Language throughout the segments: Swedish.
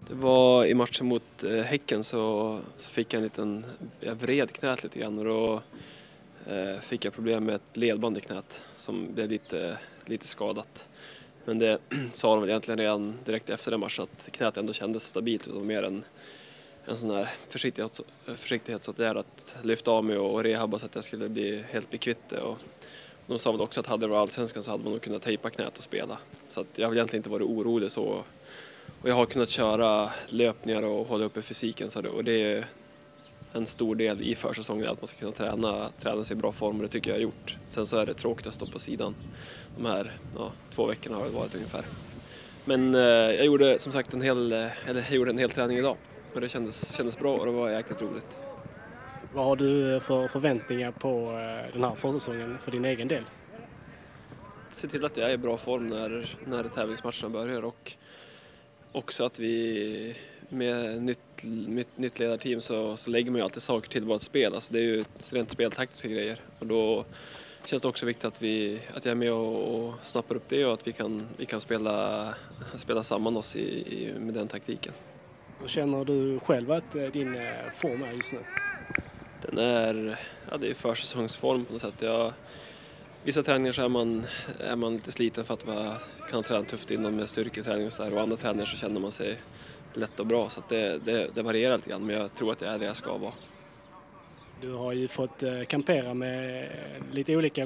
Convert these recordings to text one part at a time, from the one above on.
Det var i matchen mot Häcken så fick jag jag vred knät lite grann och då fick jag problem med ett ledband i knät som blev lite skadat. Men det sa de väl egentligen redan direkt efter den matchen att knät ändå kändes stabilt och mer en sån här försiktighetsåtgärd att lyfta av mig och rehabba så att jag skulle bli kvitt det. Och de sa väl också att hade det varit allsvenskan så hade man nog kunnat tejpa knät och spela. Så att jag har egentligen inte varit orolig så. Och jag har kunnat köra löpningar och hålla uppe fysiken. Och det är en stor del i försäsongen att man ska kunna träna sig i bra form och det tycker jag har gjort. Sen så är det tråkigt att stå på sidan. De här 2 veckorna har det varit ungefär. Men jag gjorde som sagt en hel träning idag. Och det kändes bra och det var jäkligt roligt. Vad har du för förväntningar på den här försäsongen för din egen del? Se till att jag är i bra form när tävlingsmatcherna börjar och också att vi med nytt ledarteam så lägger man ju alltid saker till vårt spel. Alltså det är ju rent speltaktiska grejer och då känns det också viktigt att jag är med och snappar upp det och att vi kan spela samman oss med den taktiken. Hur känner du själv att din form är just nu? Det är försäsongsform på något sätt. Vissa träningar så är man lite sliten för att man kan träna tufft innan med styrketräning och så där. Och andra träningar så känner man sig lätt och bra. Så att det varierar lite grann, men jag tror att det är det jag ska vara. Du har ju fått kampera med lite olika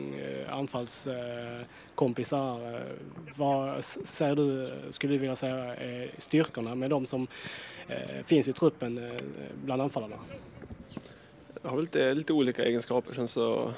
anfallskompisar. Vad säger du, skulle du vilja säga, är styrkorna med de som finns i truppen bland anfallarna? Jag har väl lite olika egenskaper. Sen så,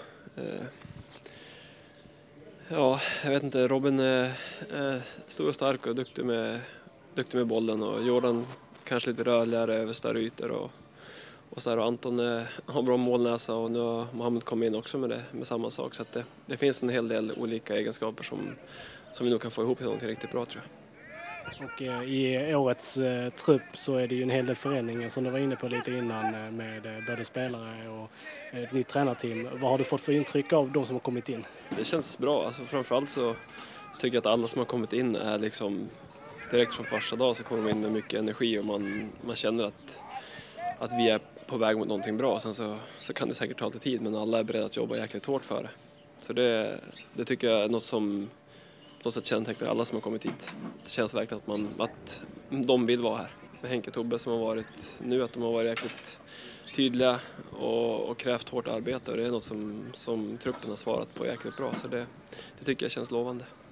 jag vet inte, Robin är stor och stark och duktig med bollen och Jordan kanske lite rörligare över större ytor och så här, och Anton har bra målnäsa och nu har Mohammed kommit in också med samma sak så att det finns en hel del olika egenskaper som vi nog kan få ihop till någonting riktigt bra tror jag. Och i årets trupp så är det ju en hel del förändringar som du var inne på lite innan med både spelare och ett nytt tränarteam. Vad har du fått för intryck av de som har kommit in? Det känns bra. Alltså framförallt så tycker jag att alla som har kommit in är liksom direkt från första dag så kommer de in med mycket energi och man känner att vi är på väg mot någonting bra. Sen så kan det säkert ta lite tid men alla är beredda att jobba jäkligt hårt för det. Så det tycker jag är något som på något sätt kännetecknar alla som har kommit hit. Det känns verkligen att de vill vara här. Med Henke och Tobbe som har varit nu, att de har varit jäkligt tydliga och krävt hårt arbete och det är något som truppen har svarat på jäkligt bra så det tycker jag känns lovande.